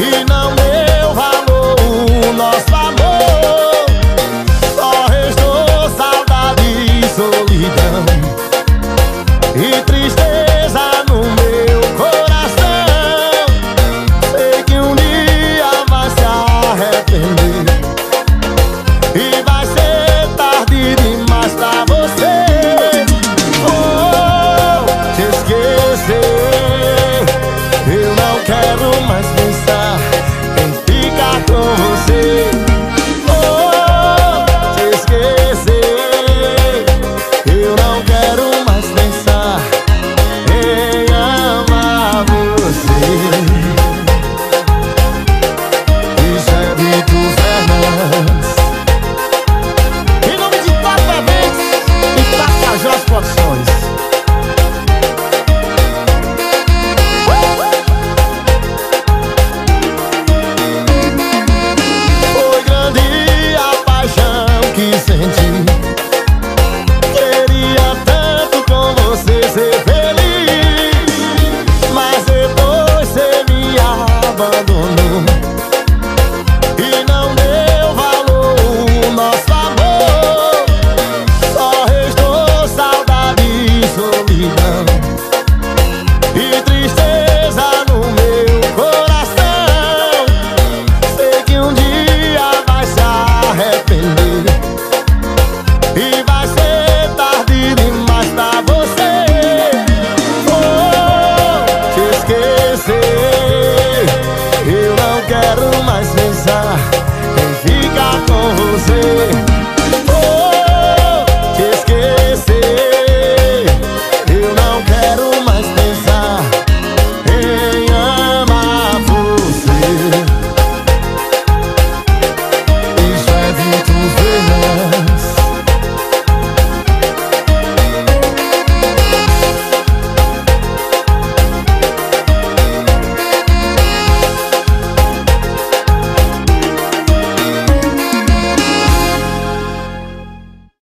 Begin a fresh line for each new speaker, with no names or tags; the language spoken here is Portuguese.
e não deu valor o nosso amor. Só restou saudade e solidão e tristeza no meu coração. Sei que um dia vai se arrepender e vai ser tarde demais pra você. Vou te esquecer, eu não quero mais pensar em ficar com você. Vou te esquecer, eu não quero mais pensar em amar você. Isso é Vitor Fernandes, em nome de Papa Eventos e Tapajós Produções. Foi grande a paixão que senti, queria tanto com você ser feliz, mas depois você me abandonou.